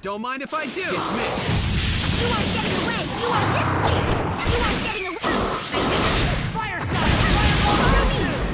Don't mind if I do. Dismissed. You aren't getting away! You are this way! You aren't getting away! Fire sign! Fireball!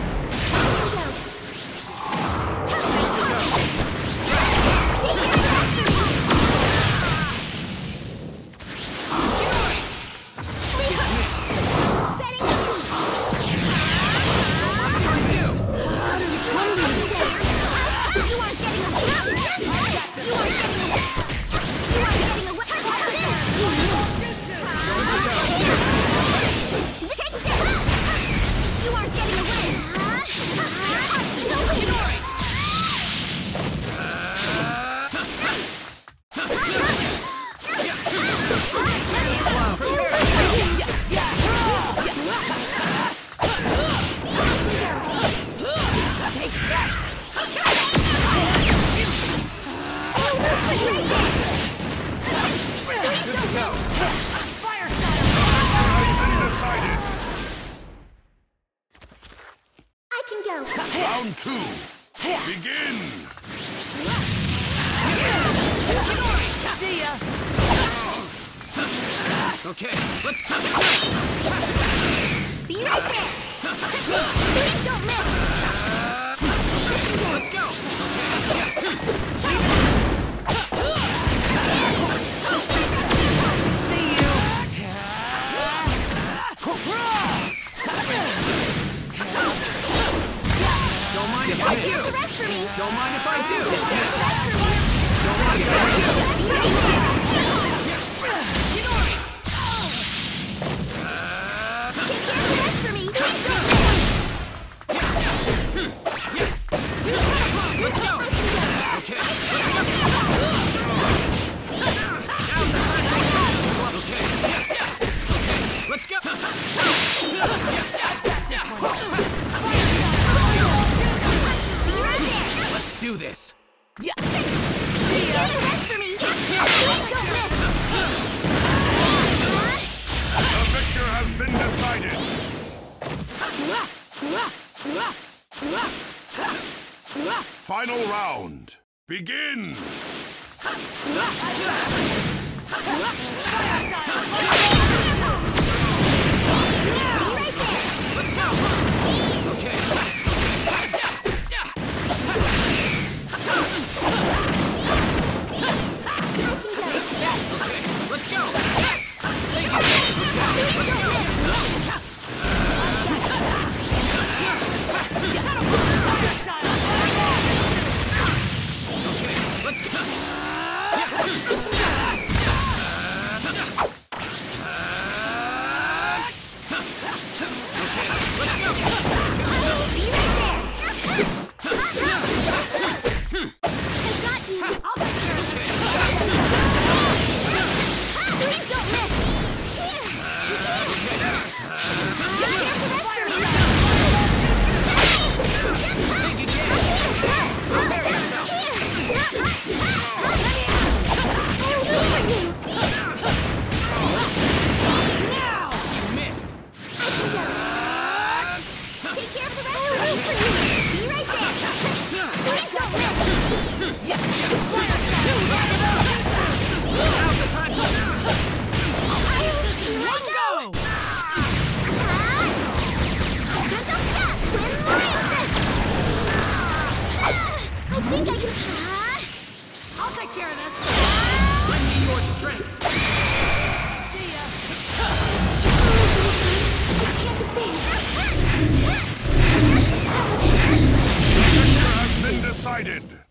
Round 2. Begin! See ya! Okay, let's go! Be right there! Please don't miss! Let's go! See you! Don't mind if I do! The rest for me! Don't mind if I do! The rest for me! Don't mind if I do! Be right there! Take care of the rest for me! Please don't miss! Let's go! Okay. Okay. Let's go! Let's do this! Take care of the rest for me! Please don't miss! The victor has been decided. Final round. Begin! Let's go! Okay. Let's go! Let's go! I think I can... I'll take care of this. Bring me your strength. See ya. The victor has been decided.